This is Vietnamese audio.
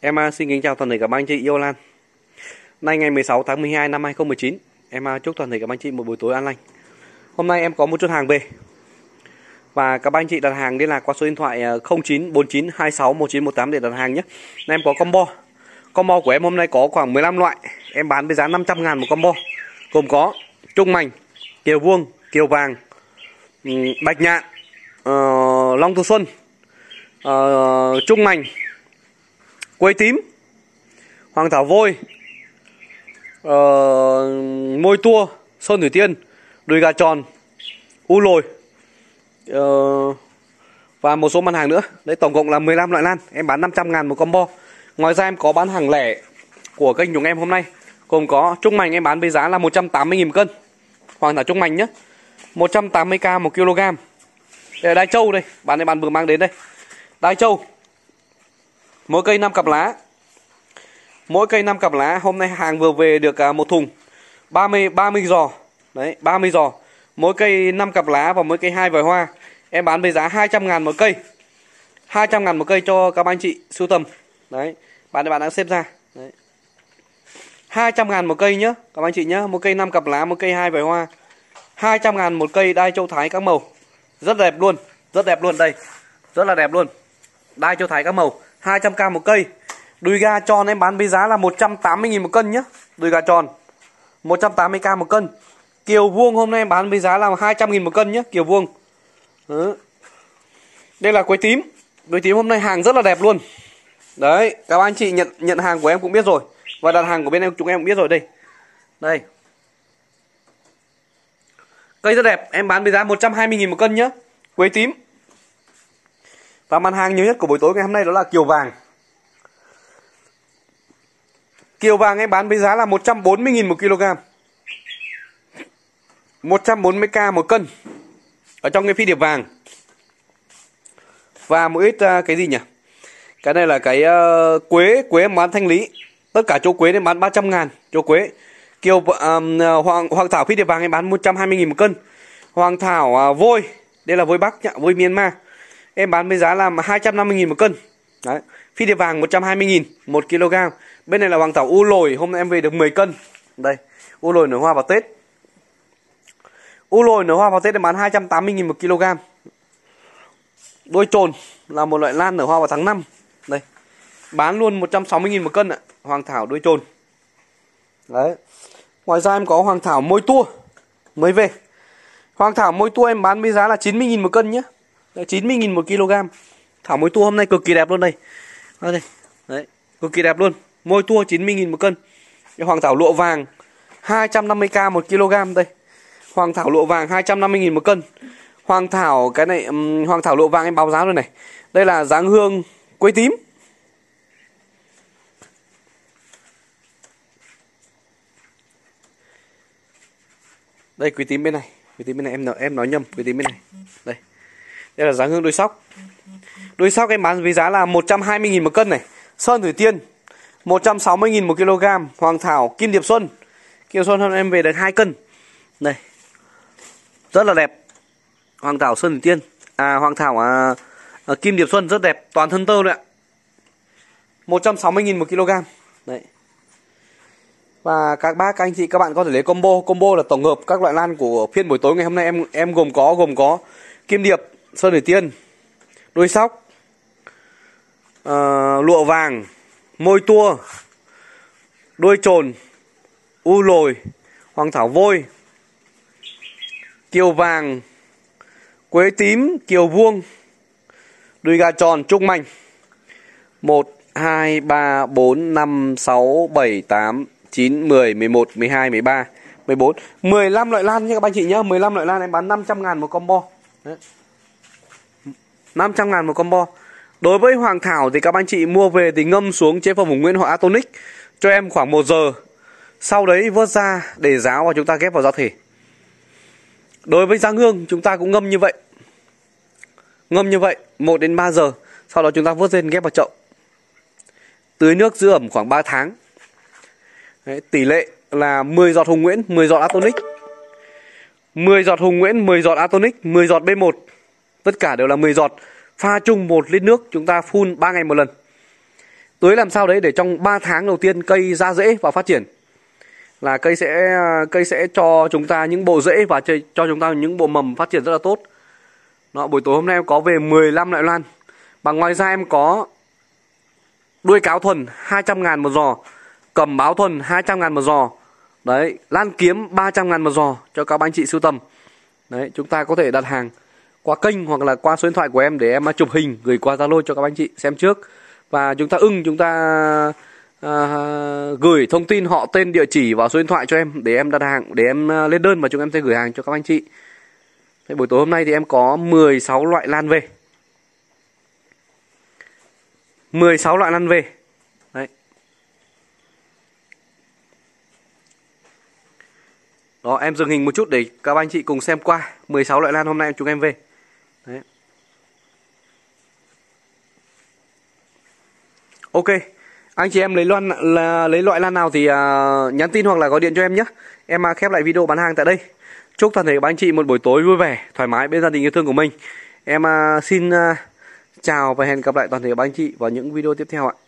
Xin kính chào toàn thể các anh chị yêu lan. Nay ngày 16 tháng 12 năm 2019. Chúc toàn thể các anh chị một buổi tối an lành. Hôm nay em có một chút hàng về. Và các anh chị đặt hàng liên lạc qua số điện thoại 0949261918 để đặt hàng nhé. Em có combo. Combo của em hôm nay có khoảng 15 loại. Em bán với giá 500.000 một combo. Gồm có trung mành, kiều vuông, kiều vàng, bạch nhạn, long thu xuân, trung mành, quế tím, hoàng thảo vôi, môi tua, sơn thủy tiên, đùi gà tròn, u lồi, và một số mặt hàng nữa. Đấy, tổng cộng là 15 loại lan. Em bán 500.000 một combo. Ngoài ra em có bán hàng lẻ của kênh của em hôm nay. Gồm có trung mành em bán với giá là 180.000 một cân. Hoàng thảo trung mành nhé, 180k một kg. Đây là đai trâu đây, bạn vừa mang đến đây. Đai trâu, mỗi cây 5 cặp lá. Mỗi cây 5 cặp lá. Hôm nay hàng vừa về được một thùng 30 giò. Đấy, 30 giò. Mỗi cây 5 cặp lá và mỗi cây 2 vòi hoa. Em bán với giá 200.000 một cây. 200.000 một cây cho các anh chị sưu tầm. Đấy, bạn đang xếp ra. Đấy, 200.000 một cây nhá các anh chị nhá. Một cây 5 cặp lá, một cây 2 vòi hoa. 200.000 một cây đai châu Thái các màu. Rất đẹp luôn, rất đẹp luôn đây. Rất là đẹp luôn. Đai châu Thái các màu, 200k một cây. Đùi gà tròn em bán với giá là 180.000 một cân nhá. Đùi gà tròn 180k một cân. Kiều vuông hôm nay em bán với giá là 200.000 một cân nhá, kiều vuông. Đó. Đây là quế tím. Quế tím hôm nay hàng rất là đẹp luôn. Đấy, các anh chị nhận hàng của em cũng biết rồi. Và đặt hàng của bên em chúng em cũng biết rồi đây. Đây. Cây rất đẹp, em bán với giá 120.000 một cân nhá. Quế tím. Và mặt hàng nhiều nhất của buổi tối ngày hôm nay đó là kiều vàng. Kiều vàng em bán với giá là 140.000 một kg. 140k một cân. Ở trong cái phi điệp vàng. Và một ít cái gì nhỉ? Cái này là cái quế em bán thanh lý. Tất cả chỗ quế em bán 300.000 chỗ quế. Hoàng thảo phi điệp vàng em bán 120.000 một cân. Hoàng thảo vôi, đây là vôi Bắc nhá, vôi Myanmar. Em bán với giá là 250.000 một cân. Đấy. Phi điệp vàng 120.000 một kg. Bên này là hoàng thảo u lồi, hôm nay em về được 10 cân. Đây, u lồi nở hoa vào Tết. U lồi nở hoa vào Tết em bán 280.000 một kg. Đôi trồn là một loại lan nở hoa vào tháng 5. Đây. Bán luôn 160.000 một cân ạ. Hoàng thảo đôi trồn. Đấy. Ngoài ra em có hoàng thảo môi tua mới về. Hoàng thảo môi tua em bán với giá là 90.000 một cân nhé. 90.000 một kg. Thảo môi tua hôm nay cực kỳ đẹp luôn đây. Đây. Đấy, cực kỳ đẹp luôn. Môi tua 90.000 một cân. Hoàng thảo lụa vàng 250k một kg đây. Hoàng thảo lụa vàng 250.000 một cân. Hoàng thảo cái này hoàng thảo lụa vàng em báo giá rồi này. Đây là dáng hương quế tím. Đây quế tím bên này. Quế tím bên này em nói nhầm, quế tím bên này. Đây. Đây là dáng hương đôi sóc. Đôi sóc em bán với giá là 120.000 một cân này. Sơn thủy tiên 160.000 một kg. Hoàng thảo kim điệp xuân. Kim điệp xuân hôm em về được 2 cân. Đây. Rất là đẹp. Hoàng thảo sơn thủy tiên. Hoàng thảo kim điệp xuân rất đẹp, toàn thân tơ đấy ạ. 160.000 một kg. Đấy. Và các bác, các anh chị, các bạn có thể lấy combo. Combo là tổng hợp các loại lan của phiên buổi tối ngày hôm nay em gồm có kim điệp, sơn thủy tiên, đuôi sóc, lụa vàng, môi tua, đuôi trồn, u lồi, hoàng thảo vôi, kiều vàng, quế tím, kiều vuông, đùi gà tròn, trung mành. 1, 2, 3, 4, 5, 6, 7, 8, 9, 10, 11, 12, 13, 14, 15 loại lan nha các anh chị nhá. 15 loại lan em bán 500.000 một combo. Đấy. 500.000 một combo. Đối với hoàng thảo thì các anh chị mua về thì ngâm xuống chế phẩm Nguyễn Họa Atonic cho em khoảng 1 giờ. Sau đấy vớt ra để ráo và chúng ta ghép vào giao thể. Đối với dáng hương chúng ta cũng ngâm như vậy. Ngâm như vậy 1 đến 3 giờ. Sau đó chúng ta vớt lên ghép vào chậu. Tưới nước giữ ẩm khoảng 3 tháng. Đấy, tỷ lệ là 10 giọt Hùng Nguyễn, 10 giọt Atonic. 10 giọt Hùng Nguyễn, 10 giọt Atonic, 10 giọt B1. Tất cả đều là 10 giọt. Pha chung 1 lít nước, chúng ta phun 3 ngày một lần. Tưới làm sao đấy để trong 3 tháng đầu tiên cây ra rễ và phát triển, là cây sẽ cho chúng ta những bộ rễ và cho chúng ta những bộ mầm phát triển rất là tốt. Đó, buổi tối hôm nay em có về 15 loại lan. Và ngoài ra em có đuôi cáo thuần 200.000 một giò, cầm báo thuần 200.000 một giò. Đấy, lan kiếm 300.000 một giò cho các anh chị sưu tầm. Đấy, chúng ta có thể đặt hàng qua kênh hoặc là qua số điện thoại của em để em chụp hình gửi qua Zalo cho các anh chị xem trước. Và chúng ta chúng ta gửi thông tin họ, tên, địa chỉ vào số điện thoại cho em để em đặt hàng, để em lên đơn và chúng em sẽ gửi hàng cho các anh chị. Thế buổi tối hôm nay thì em có 16 loại lan về. 16 loại lan về. Đấy. Đó, em dừng hình một chút để các anh chị cùng xem qua 16 loại lan hôm nay chúng em về. Đấy. Ok, anh chị em lấy loại lan nào thì nhắn tin hoặc là gọi điện cho em nhé. Em khép lại video bán hàng tại đây. Chúc toàn thể các anh chị một buổi tối vui vẻ, thoải mái bên gia đình yêu thương của mình. Em xin chào và hẹn gặp lại toàn thể các anh chị vào những video tiếp theo ạ.